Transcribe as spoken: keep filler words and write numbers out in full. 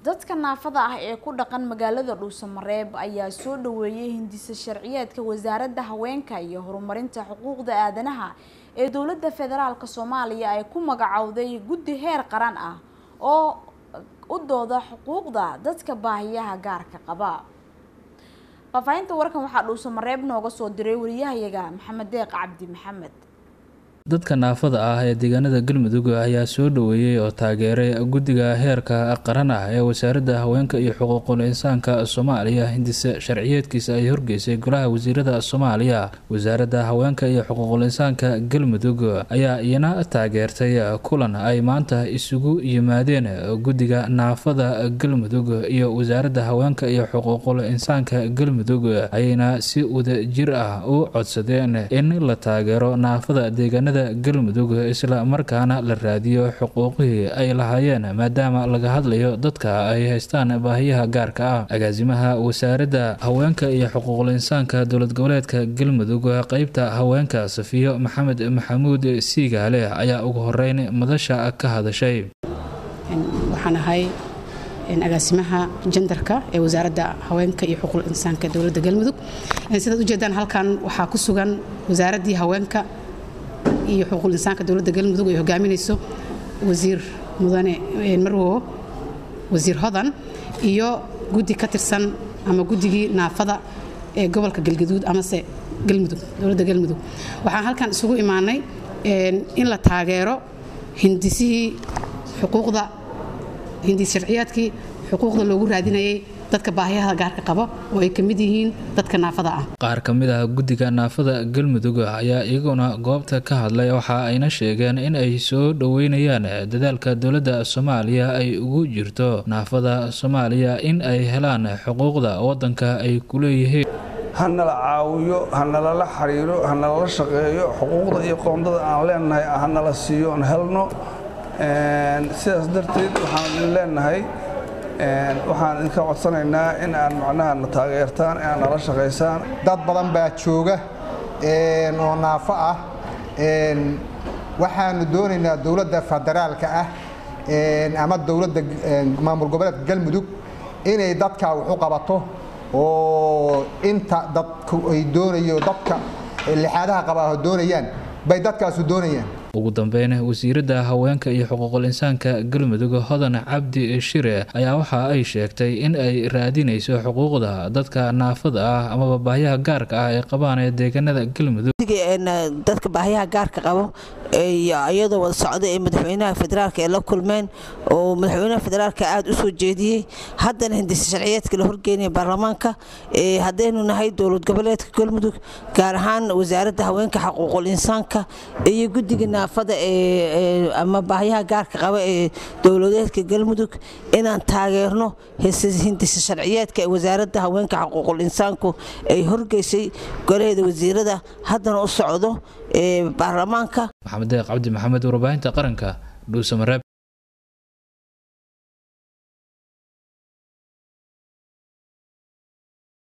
dadka naafada ah ee ku dhaqan magaalada Dhuusamareeb ayaa soo dhaweeyay hindisa sharciyeedka wasaaradda haweenka iyo horumarinta xuquuqda aadanaha ee dawladda federaalka Soomaaliya ay ku magacawday guddi heer qaran ah oo u dooda xuquuqda dadka baahiyaha gaarka qaba. Faafahinta warkan waxaa Dhuusamareeb nooga soo diray wariyahayaga Maxamed Deeq Cabdi Maxamed. dadka naafada ah ee deegaanada Galmudug ayaa soo dhaweeyay oo taageeray guddiga heerka qaran ah ee wasaaradda haweenka iyo xuquuqul insaanka Soomaaliya hindisa sharciyeedkiisa ay horgeysay golaha wasiirada Soomaaliya. wasaaradda haweenka iyo xuquuqul insaanka Galmudug ayaa iyana taageertay kulan ay maanta isugu yimaadeen guddiga naafada Galmudug iyo wasaaradda haweenka iyo xuquuqul insaanka Galmudug ayna si wadajir ah u codsadeen in la taageero naafada deegaanada Galmudug isla markaana la raadiyo xuquuqihii ay lahaayeen maadaama laga hadlayo dadka ay haystaan baahiyaha gaarka ah. agaasimaha wasaaradda haweenka iyo xuquuqul insaanka dowlad goboleedka Galmudug qaybta haweenka Safiyo Maxamed Maxamuud Siigaale ayaa ugu horeyn madasha ka hadashay. waxaan ahay agaasimaha genderka ee wasaaradda haweenka iyo xuquuqul insaanka dowladda Galmudug. sidaad u jeedaan halkan waxaa ku sugan wasaaraddii haweenka iyo xuquuqul insaanka dawladda Galmudug ay hogaaminayso wasiir mudane Marwo wasiir Hodan iyo guddi ka tirsan ama guddigii naafada ee gobolka Galgaduud ama se Galmudug dawladda Galmudug. waxaan halkan isugu imaanay in la taageero hindisihii xuquuqda hindis sharciyaadkii xuquuqda loogu raadinayay dadka baahiyaha gaarka qaba oo ay kamid yihiin dadka naafada ah. qaar kamid ah guddiga naafada Galmudug ayaa iyaguna goobta ka hadlay waxa ayna sheegeen in ay soo dhaweynayaan dadaalka dawladda Soomaaliya ay ugu jirto naafada Soomaaliya in ay helaan xuquuqda wadanka ay ku leeyihiin. hanala caawiyo hanala la xariiro hanala la shaqeeyo xuquuqda iyo qoondada aan leenahay hanala siiyo aan helno een sidaas darteed waxaan leenahay waxaan idinka codsanaynaa in aan macnaha na taageertaan in aan nala shaqaysaan. dad badan baa jooga oo naafo ah waxaanu doonaynaa dawladda federaalka ah ama dawladda maamul goboleedka Galmudug inay dadka wax u qabato oo inta dadku ay doonayo dadka lixaadaha qaba doonayaan bay dadkaas u doonayaan. ugu dambeyn wasiiradda haweenka iyo xuquuqul insaanka Galmudug Hodan Cabdi Shire ayaa waxa ay sheegtay in ay raadinayso xuquuqda dadka naafada ah ama baahiyaha gaarka ah ee qabaan ee deegaanada Galmudug. dadka baahiyaha gaarka qabo iyadoo wada socday ee madaxweynaha federaalka ee la kulmeen oo madaxweynaha federaalka aad u soo jeediyay haddana hindisa sharciyeedka la horgeynay baarlamaanka ee hadaynu nahay dowlad goboleedka Galmudug gaar ahaan wasaaradda haweenka xuquuqul insaanka iyo guddiga naafada ee ama baahiyaha gaarka qaba ee dawladeedka Galmudug inaan taageerno hindisa sharciyeedka ee wasaaradda haweenka xuquuqul insaanku ay horgeysay golaheeda wasiirada haddana u socdo ee baarlamaanka. Maxamed Deeq Cabdi Maxamed warbaahinta qaranka Dhuusamareeb.